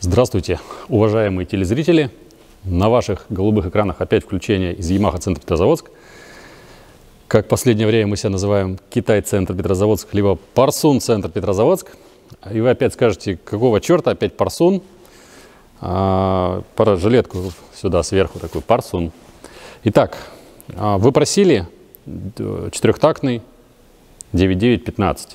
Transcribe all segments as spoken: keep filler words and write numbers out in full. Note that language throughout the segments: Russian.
Здравствуйте, уважаемые телезрители! На ваших голубых экранах опять включение из Yamaha Центр Петрозаводск. Как в последнее время мы себя называем Китай Центр Петрозаводск, либо Парсун Центр Петрозаводск. И вы опять скажете, какого черта опять Парсун? А, пора жилетку сюда сверху, такой Парсун. Итак, вы просили четырехтактный девять девять пятнадцать.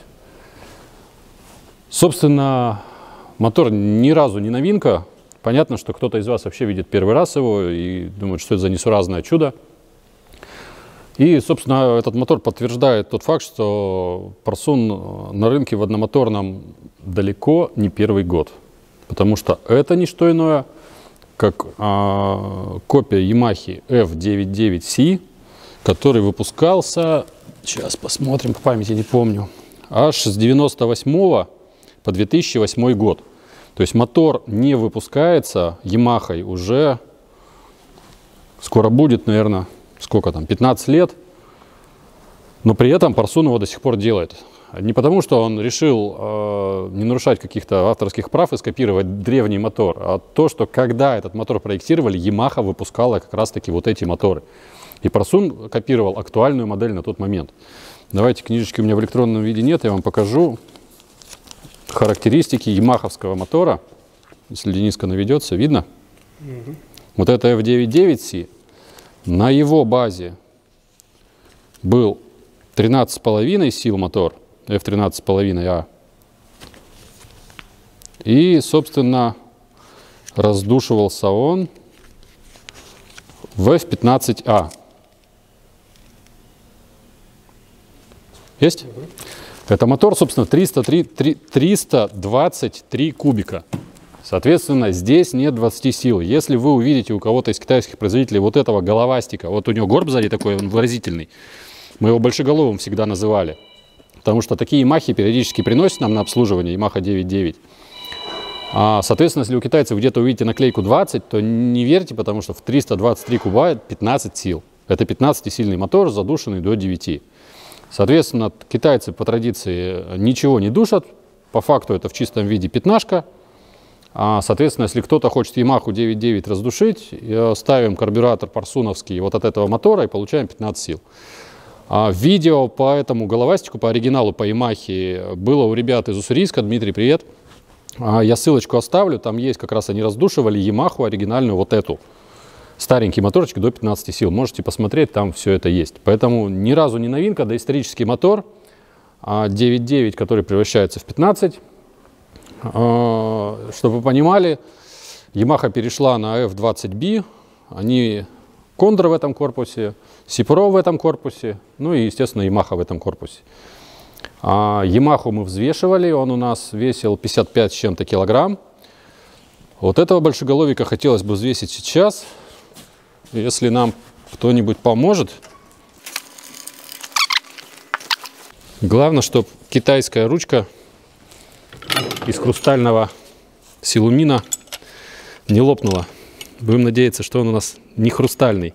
Собственно, мотор ни разу не новинка. Понятно, что кто-то из вас вообще видит первый раз его и думает, что это за несуразное чудо. И, собственно, этот мотор подтверждает тот факт, что Парсун на рынке в одномоторном далеко не первый год. Потому что это не что иное, как а, копия Yamaha эф девяносто девять си, который выпускался, сейчас посмотрим, по памяти не помню, аж с девяносто восьмого по две тысячи восьмой год. То есть мотор не выпускается Yamaha уже скоро будет, наверное, сколько там, пятнадцать лет. Но при этом Парсун его до сих пор делает. Не потому, что он решил э, не нарушать каких-то авторских прав и скопировать древний мотор, а то, что когда этот мотор проектировали, Yamaha выпускала как раз-таки вот эти моторы. И Парсун копировал актуальную модель на тот момент. Давайте, книжечки у меня в электронном виде нет, я вам покажу характеристики ямаховского мотора. Если Дениска наведется, видно? Mm-hmm. Вот это эф девяносто девять си, на его базе был тринадцать с половиной сил мотор, эф тринадцать с половиной а. И, собственно, раздушивался он в эф пятнадцать а. Есть? Mm-hmm. Это мотор, собственно, триста двадцать три кубика. Соответственно, здесь нет двадцати сил. Если вы увидите у кого-то из китайских производителей вот этого головастика, вот у него горб сзади такой, он выразительный, мы его большеголовым всегда называли, потому что такие Yamaha периодически приносят нам на обслуживание, Yamaha девять девять. А, соответственно, если у китайцев где-то увидите наклейку двадцать, то не верьте, потому что в триста двадцать три куба пятнадцать сил. Это пятнадцатисильный мотор, задушенный до девяти. Соответственно, китайцы по традиции ничего не душат, по факту это в чистом виде пятнашка. А, соответственно, если кто-то хочет Yamaha девять девять раздушить, ставим карбюратор парсуновский вот от этого мотора и получаем пятнадцать сил. А, видео по этому головастику, по оригиналу, по Yamaha было у ребят из Уссурийска. Дмитрий, привет. А, я ссылочку оставлю, там есть, как раз они раздушивали Yamaha оригинальную вот эту. Старенький моторчик до пятнадцати сил. Можете посмотреть, там все это есть. Поэтому ни разу не новинка, доисторический мотор девять девять, который превращается в пятнадцать. Чтобы вы понимали, Yamaha перешла на эф двадцать би. Они Кондор в этом корпусе, Сипро в этом корпусе, ну и, естественно, Yamaha в этом корпусе. Yamaha мы взвешивали, он у нас весил пятьдесят пять с чем-то килограмм. Вот этого большеголовика хотелось бы взвесить сейчас. Если нам кто-нибудь поможет. Главное, чтобы китайская ручка из хрустального силумина не лопнула. Будем надеяться, что он у нас не хрустальный.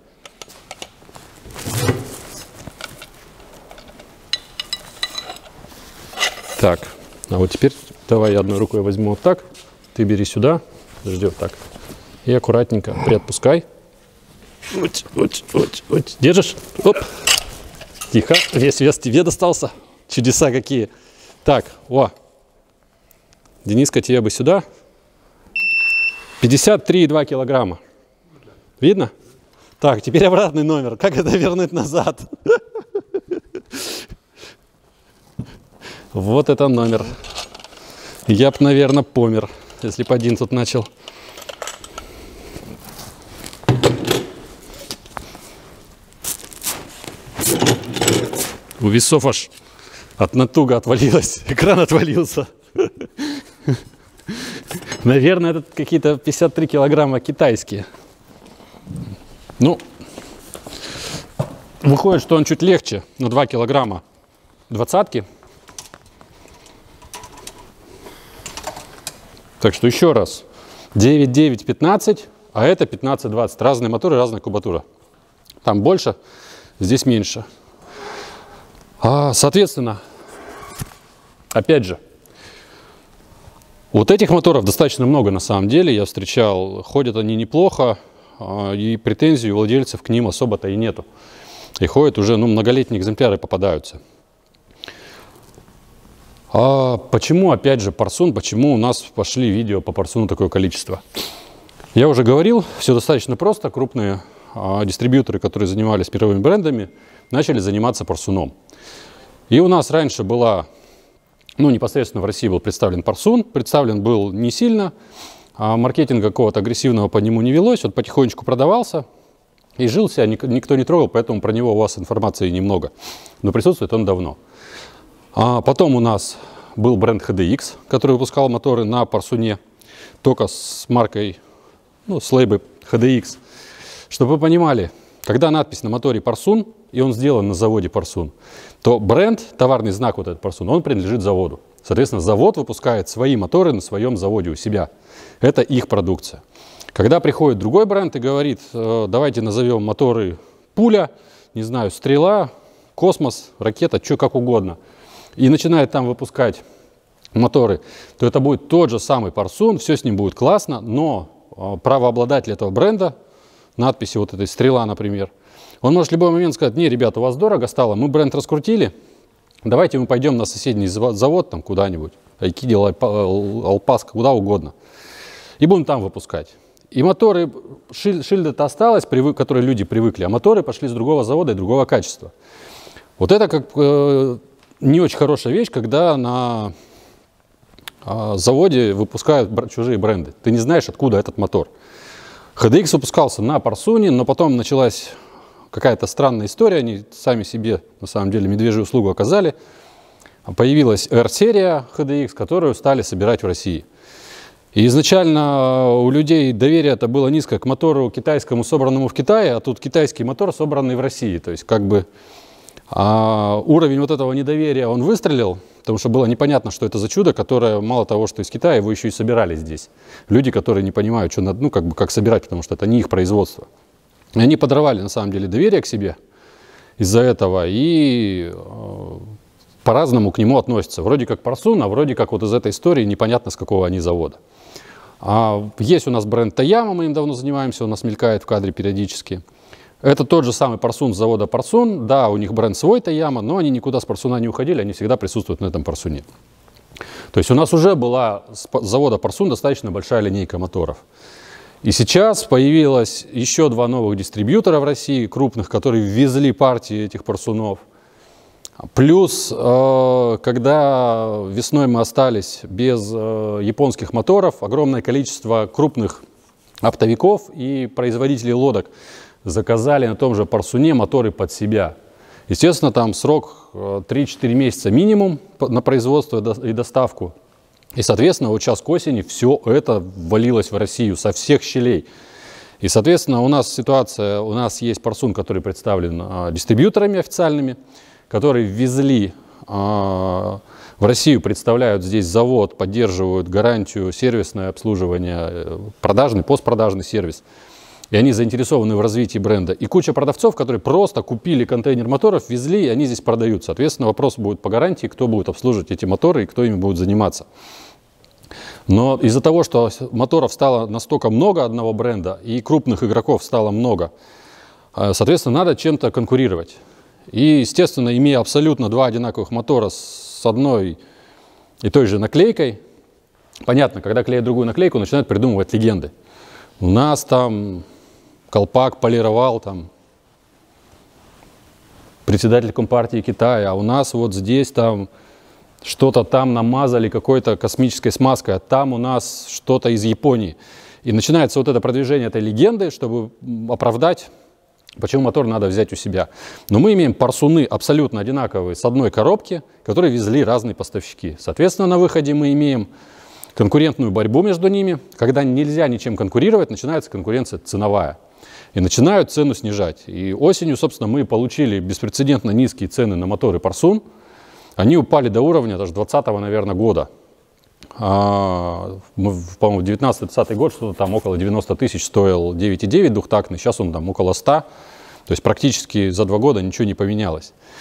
Так, а вот теперь давай я одной рукой возьму вот так. Ты бери сюда, подожди вот так. И аккуратненько приотпускай. Вот, вот, вот, вот. Держишь? Оп. Тихо. Весь вес тебе достался. Чудеса какие. Так, о. Дениска, тебе бы сюда. пятьдесят три и два килограмма. Видно? Так, теперь обратный номер. Как это вернуть назад? Вот это номер. Я бы, наверное, помер, если бы один тут начал. У весов аж от натуга отвалилось, экран отвалился. Наверное, это какие-то пятьдесят три килограмма китайские. Ну, выходит, что он чуть легче, на два килограмма двадцатки. Так что еще раз, девять девять пятнадцать, а это пятнадцать двадцать. Разные моторы, разная кубатура. Там больше, здесь меньше. А, соответственно, опять же, Вот этих моторов достаточно много на самом деле, я встречал, ходят они неплохо, и претензий у владельцев к ним особо-то и нету. И ходят уже, ну, многолетние экземпляры попадаются. А почему, опять же, Парсун, почему у нас пошли видео по Парсуну такое количество? Я уже говорил, все достаточно просто. Крупные а, дистрибьюторы, которые занимались мировыми брендами, начали заниматься Парсуном. И у нас раньше была, ну, непосредственно в России был представлен Парсун. Представлен был не сильно, а маркетинга какого-то агрессивного по нему не велось. Он потихонечку продавался и жился, никто не трогал, поэтому про него у вас информации немного. Но присутствует он давно. А потом у нас был бренд эйч ди икс, который выпускал моторы на Парсуне, только с маркой, ну, с лейбой эйч ди икс. Чтобы вы понимали, когда надпись на моторе Парсун, и он сделан на заводе Парсун, то бренд, товарный знак вот этот Парсун, он принадлежит заводу. Соответственно, завод выпускает свои моторы на своем заводе у себя. Это их продукция. Когда приходит другой бренд и говорит, давайте назовем моторы Пуля, не знаю, Стрела, Космос, Ракета, что как угодно, и начинает там выпускать моторы, то это будет тот же самый Парсун, все с ним будет классно, но правообладатель этого бренда, надписи вот этой Стрела, например, он может в любой момент сказать, не, ребята, у вас дорого стало, мы бренд раскрутили, давайте мы пойдем на соседний завод там куда-нибудь, Айкидил, Алпас, куда угодно, и будем там выпускать. И моторы, шильда-то осталась, которые люди привыкли, а моторы пошли с другого завода и другого качества. Вот это как э, не очень хорошая вещь, когда на э, заводе выпускают бр чужие бренды. Ты не знаешь, откуда этот мотор. эйч ди икс выпускался на Парсуне, но потом началась какая-то странная история. Они сами себе, на самом деле, медвежью услугу оказали. Появилась R-серия эйч ди икс, которую стали собирать в России. И изначально у людей доверие-то было низкое к мотору китайскому, собранному в Китае, а тут китайский мотор, собранный в России. То есть как бы а, уровень вот этого недоверия, он выстрелил, потому что было непонятно, что это за чудо, которое мало того, что из Китая, его еще и собирали здесь. Люди, которые не понимают, что надо, ну, как бы, как собирать, потому что это не их производство. И они подорвали на самом деле доверие к себе из-за этого и э, по-разному к нему относятся. Вроде как Парсун, а вроде как вот из этой истории непонятно, с какого они завода. А есть у нас бренд Таяма, мы им давно занимаемся, у нас мелькает в кадре периодически. Это тот же самый Парсун с завода Парсун. Да, у них бренд свой Таяма, но они никуда с Парсуна не уходили, они всегда присутствуют на этом Парсуне. То есть у нас уже была с завода Парсун достаточно большая линейка моторов. И сейчас появилось еще два новых дистрибьютора в России, крупных, которые ввезли партии этих Парсунов. Плюс, когда весной мы остались без японских моторов, огромное количество крупных оптовиков и производителей лодок заказали на том же Парсуне моторы под себя. Естественно, там срок три-четыре месяца минимум на производство и доставку. И, соответственно, вот сейчас к осени все это ввалилось в Россию со всех щелей. И, соответственно, у нас ситуация, у нас есть Парсун, который представлен дистрибьюторами официальными, которые ввезли э, в Россию, представляют здесь завод, поддерживают гарантию, сервисное обслуживание, продажный, постпродажный сервис. И они заинтересованы в развитии бренда. И куча продавцов, которые просто купили контейнер моторов, везли, и они здесь продают. Соответственно, вопрос будет по гарантии, кто будет обслуживать эти моторы и кто ими будет заниматься. Но из-за того, что моторов стало настолько много одного бренда, и крупных игроков стало много, соответственно, надо чем-то конкурировать. И, естественно, имея абсолютно два одинаковых мотора с одной и той же наклейкой, понятно, когда клеят другую наклейку, начинают придумывать легенды. У нас там колпак полировал там председатель Компартии Китая, а у нас вот здесь там что-то там намазали какой-то космической смазкой, а там у нас что-то из Японии. И начинается вот это продвижение этой легенды, чтобы оправдать, почему мотор надо взять у себя. Но мы имеем Парсуны абсолютно одинаковые с одной коробки, которые везли разные поставщики. Соответственно, на выходе мы имеем конкурентную борьбу между ними. Когда нельзя ничем конкурировать, начинается конкуренция ценовая. И начинают цену снижать. И осенью, собственно, мы получили беспрецедентно низкие цены на моторы Парсун. Они упали до уровня даже двадцатого, наверное, года. А, по-моему, девятнадцатый-двадцатый год что-то там около девяноста тысяч стоил девять и девять двухтактный, сейчас он там около ста. То есть практически за два года ничего не поменялось.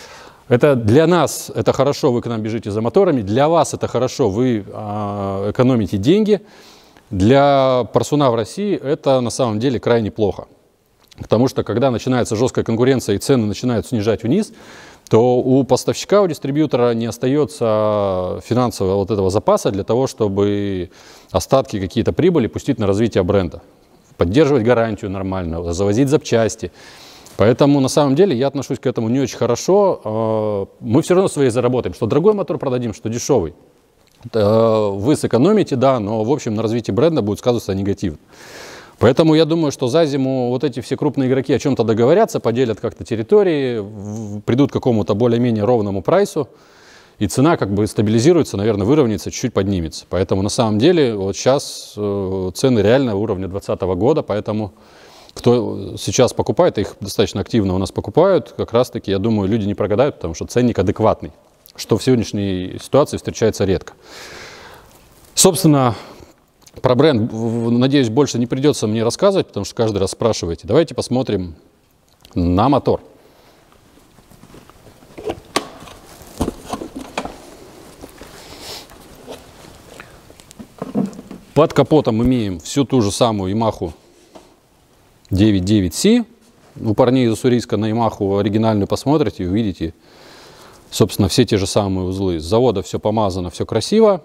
Это для нас это хорошо, вы к нам бежите за моторами, для вас это хорошо, вы э, экономите деньги, для парсуна в России это на самом деле крайне плохо. Потому что когда начинается жесткая конкуренция и цены начинают снижать вниз, то у поставщика, у дистрибьютора не остается финансового вот этого запаса для того, чтобы остатки какие-то прибыли пустить на развитие бренда, поддерживать гарантию нормально, завозить запчасти. Поэтому на самом деле я отношусь к этому не очень хорошо. Мы все равно свои заработаем, что дорогой мотор продадим, что дешевый. Вы сэкономите, да, но в общем на развитии бренда будет сказываться негативно. Поэтому я думаю, что за зиму вот эти все крупные игроки о чем-то договорятся, поделят как-то территории, придут к какому-то более-менее ровному прайсу, и цена как бы стабилизируется, наверное, выровняется, чуть-чуть поднимется. Поэтому на самом деле вот сейчас цены реально уровня двадцатого года, поэтому кто сейчас покупает, их достаточно активно у нас покупают, как раз-таки, я думаю, люди не прогадают, потому что ценник адекватный, что в сегодняшней ситуации встречается редко. Собственно, про бренд, надеюсь, больше не придется мне рассказывать, потому что каждый раз спрашиваете. Давайте посмотрим на мотор. Под капотом имеем всю ту же самую Yamaha девять девять си. У парней из Уссурийска на Yamaha оригинальную посмотрите и увидите, собственно, все те же самые узлы. С завода все помазано, все красиво.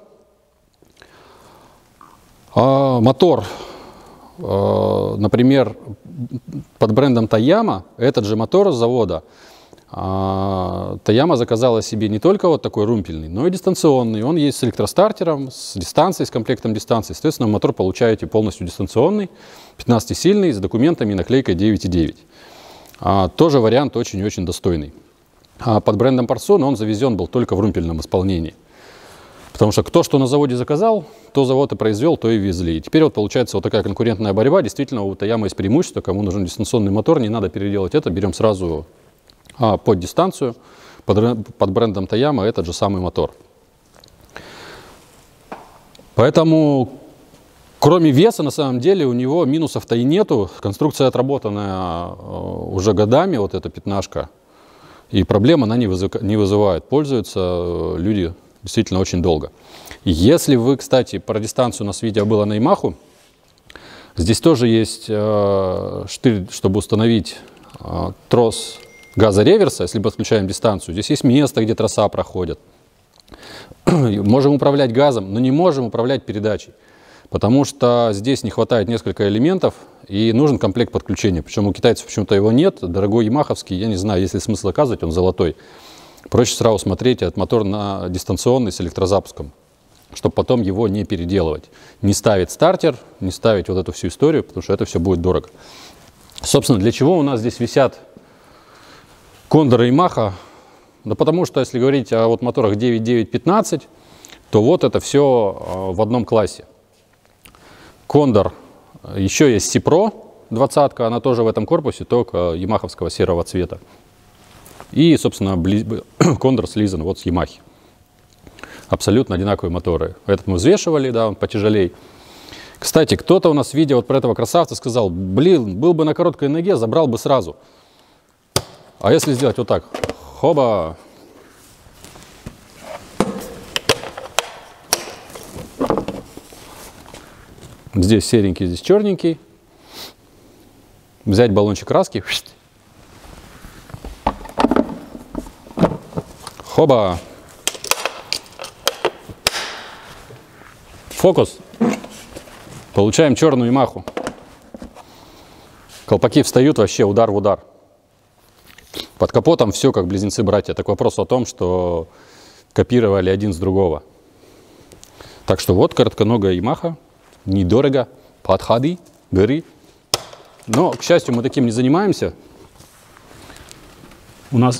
А мотор, а, например, под брендом Toyama, этот же мотор с завода, а, Toyama заказала себе не только вот такой румпельный, но и дистанционный. Он есть с электростартером, с дистанцией, с комплектом дистанции. Соответственно, мотор получаете полностью дистанционный, пятнадцатисильный, с документами и наклейкой девять девять. А, тоже вариант очень-очень достойный. А под брендом Parson он завезен был только в румпельном исполнении. Потому что кто что на заводе заказал, то завод и произвел, то и везли. И теперь вот получается вот такая конкурентная борьба. Действительно, у Toyama есть преимущество. Кому нужен дистанционный мотор, не надо переделать это. Берем сразу а, под дистанцию. Под, под брендом Toyama этот же самый мотор. Поэтому, кроме веса, на самом деле, у него минусов-то и нету. Конструкция отработанная уже годами, вот эта пятнашка. И проблем она не, вызыв, не вызывает. Пользуются люди действительно очень долго. Если вы, кстати, про дистанцию у нас видео было на Yamaha, здесь тоже есть э, штырь, чтобы установить э, трос газа реверса, если подключаем дистанцию. Здесь есть место, где троса проходит. Можем управлять газом, но не можем управлять передачей, потому что здесь не хватает несколько элементов и нужен комплект подключения. Причем у китайцев почему-то его нет. Дорогой ямаховский, я не знаю, есть ли смысл заказывать, он золотой. Проще сразу смотреть этот мотор на дистанционный с электрозапуском, чтобы потом его не переделывать. Не ставить стартер, не ставить вот эту всю историю, потому что это все будет дорого. Собственно, для чего у нас здесь висят Кондор и Yamaha? Да потому что, если говорить о вот моторах девять девять пятнадцать, то вот это все в одном классе. Кондор, еще есть Си-Про двадцатка, она тоже в этом корпусе, только ямаховского серого цвета. И, собственно, Кондор слизан вот с Yamaha. Абсолютно одинаковые моторы. Этот мы взвешивали, да, он потяжелей. Кстати, кто-то у нас в видео вот про этого красавца сказал: блин, был бы на короткой ноге, забрал бы сразу. А если сделать вот так? Хоба! Здесь серенький, здесь черненький. Взять баллончик краски. Хоба! Фокус. Получаем черную Yamaha. Колпаки встают, вообще удар в удар. Под капотом все как близнецы-братья. Так вопрос о том, что копировали один с другого. Так что вот коротконогая Yamaha. Недорого. Подходи, бери. Но, к счастью, мы таким не занимаемся. У нас...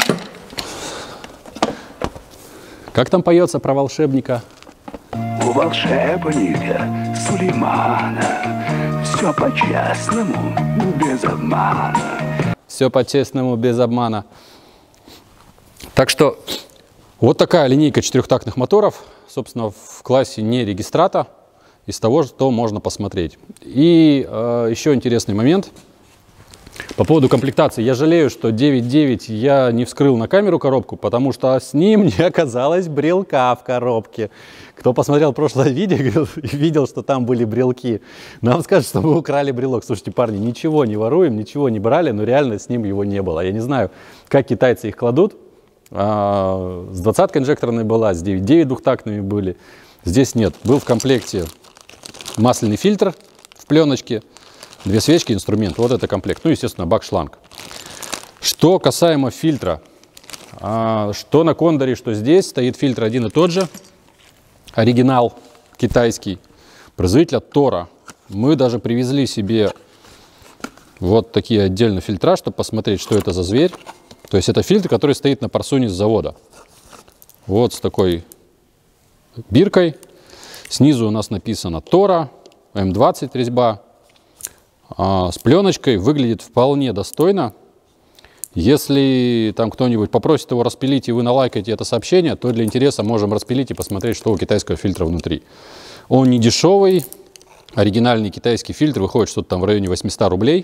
Как там поется про волшебника? У волшебника Сулеймана все по-честному, без обмана. Все по-честному, без обмана. Так что вот такая линейка четырехтактных моторов, собственно, в классе не регистрата, из того, что можно посмотреть. И э, еще интересный момент. По поводу комплектации. Я жалею, что девять девять я не вскрыл на камеру коробку, потому что с ним не оказалось брелка в коробке. Кто посмотрел прошлое видео и видел, что там были брелки, нам скажут, что мы украли брелок. Слушайте, парни, ничего не воруем, ничего не брали, но реально с ним его не было. Я не знаю, как китайцы их кладут. А, с двадцаткой инжекторной была, с девять девять двухтактными были. Здесь нет. Был в комплекте масляный фильтр в пленочке, две свечки, инструмент. Вот это комплект. Ну, естественно, бак-шланг. Что касаемо фильтра. А, что на Кондоре, что здесь, стоит фильтр один и тот же. Оригинал китайский, производителя Тора. Мы даже привезли себе вот такие отдельно фильтра, чтобы посмотреть, что это за зверь. То есть это фильтр, который стоит на парсуне с завода. Вот с такой биркой. Снизу у нас написано Тора, эм двадцать резьба. А с пленочкой выглядит вполне достойно. Если там кто-нибудь попросит его распилить, и вы налайкаете это сообщение, то для интереса можем распилить и посмотреть, что у китайского фильтра внутри. Он не дешевый. Оригинальный китайский фильтр выходит что-то там в районе восьмисот рублей.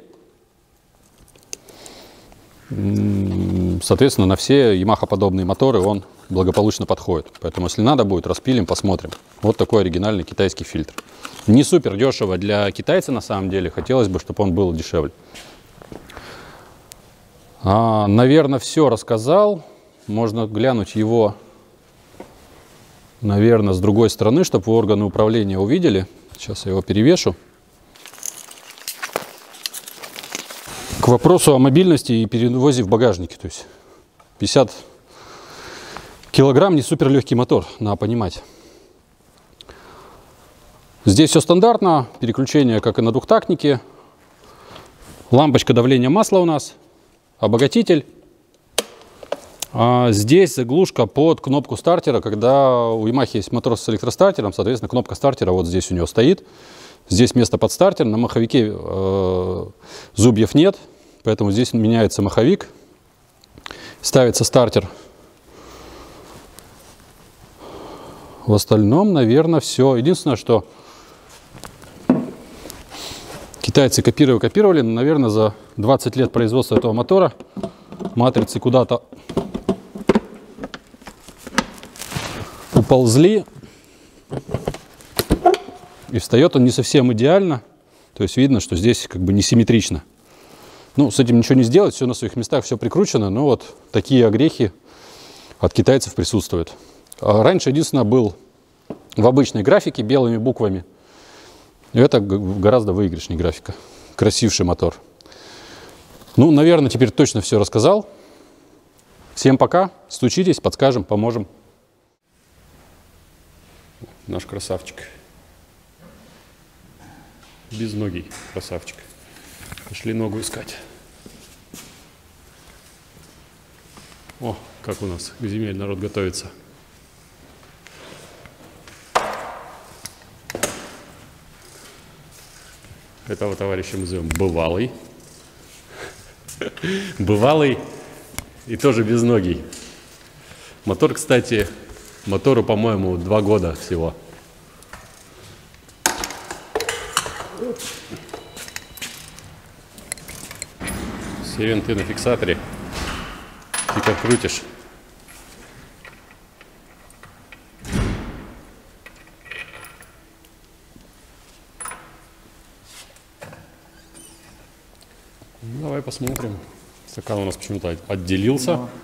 Соответственно, на все Yamaha-подобные моторы он благополучно подходит. Поэтому, если надо будет, распилим, посмотрим. Вот такой оригинальный китайский фильтр. Не супер дешево для китайца на самом деле. Хотелось бы, чтобы он был дешевле. А, наверное, все рассказал. Можно глянуть его, наверное, с другой стороны, чтобы вы органы управления увидели. Сейчас я его перевешу. К вопросу о мобильности и перевозе в багажнике. То есть пятьдесят килограмм, не супер легкий мотор, надо понимать. Здесь все стандартно. Переключение, как и на двухтактнике. Лампочка давления масла у нас. Обогатитель. А здесь заглушка под кнопку стартера. Когда у Yamaha есть мотор с электростартером, соответственно, кнопка стартера вот здесь у него стоит. Здесь место под стартер. На маховике э, зубьев нет, поэтому здесь меняется маховик. Ставится стартер. В остальном, наверное, все. Единственное, что китайцы копировали, копировали, но, наверное, за двадцать лет производства этого мотора матрицы куда-то уползли. И встает он не совсем идеально. То есть видно, что здесь как бы несимметрично. Ну, с этим ничего не сделать. Все на своих местах, все прикручено. Но вот такие огрехи от китайцев присутствуют. Раньше единственное был в обычной графике белыми буквами. И это гораздо выигрышнее графика. Красивший мотор. Ну, наверное, теперь точно все рассказал. Всем пока. Стучитесь, подскажем, поможем. Наш красавчик. Безногий красавчик. Пошли ногу искать. О, как у нас к зиме народ готовится. Этого товарища мы зовем бывалый. Бывалый и тоже безногий. Мотор, кстати, мотору, по-моему, два года всего. Все винты на фиксаторе. Ты как крутишь. Ну, давай посмотрим. Стакан у нас почему-то отделился. Да.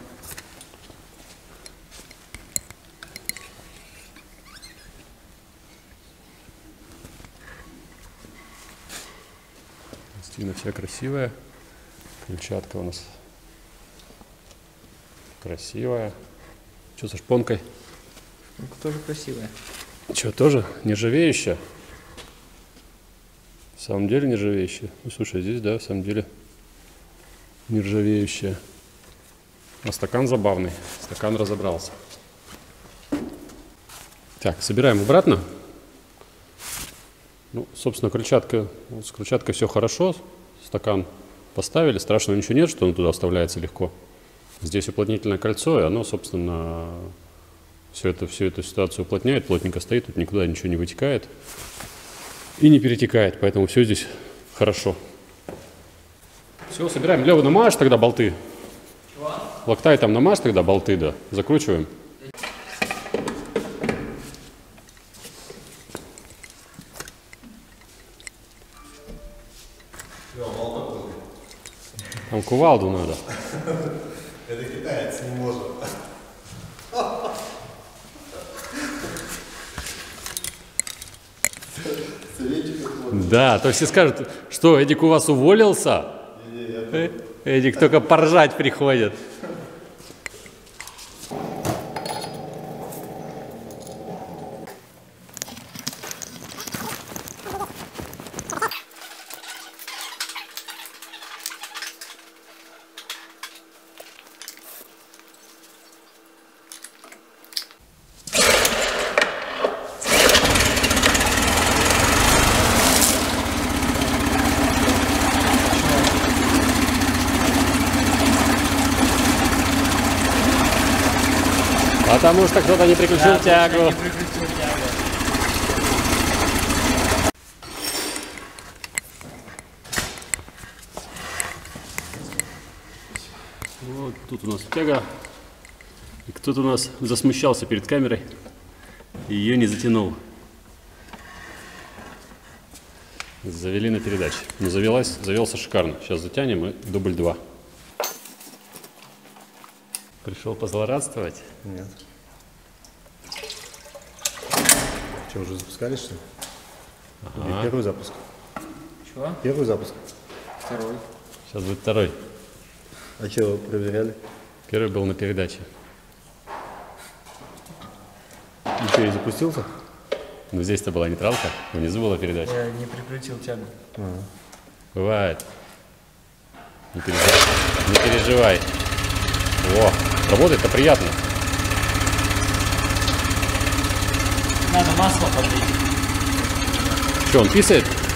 Стена вся красивая. Ключатка у нас красивая. Что со шпонкой? Шпонка тоже красивая. Что, тоже нержавеющая? В самом деле нержавеющая. Ну, слушай, здесь, да, в самом деле нержавеющая. А стакан забавный. Стакан разобрался. Так, собираем обратно. Ну, собственно, крыльчатка, вот с крыльчаткой все хорошо. Стакан поставили, страшного ничего нет, что он туда вставляется легко. Здесь уплотнительное кольцо, и оно, собственно, все это, всю эту ситуацию уплотняет, плотненько стоит, тут никуда ничего не вытекает и не перетекает, поэтому все здесь хорошо. Все, собираем. Лева, намажь тогда болты. Чего? Локтай там намажь тогда болты, да. Закручиваем. Там кувалду надо. Это китаец, не может. Да, то все скажут, что Эдик у вас уволился? Э, Эдик только поржать приходит. Потому что кто-то не прикрутил да, тягу. Не прикрутил тягу. Вот тут у нас тяга. И кто-то у нас засмущался перед камерой и ее не затянул. Завели на передаче. Но завелась, завелся шикарно. Сейчас затянем и дубль два. Пришел позлорадствовать? Нет. Что, уже запускали, что ли? Ага. Первый запуск. Чего? Первый запуск. Второй. Сейчас будет второй. А что, вы проверяли? Первый был на передаче. И что, и запустился? Ну здесь-то была нейтралка, внизу была передача. Я не прикрутил тягу. А. Бывает. Не переживай. Не переживай. О, работает-то приятно. Надо масло подлить. Что, он писает?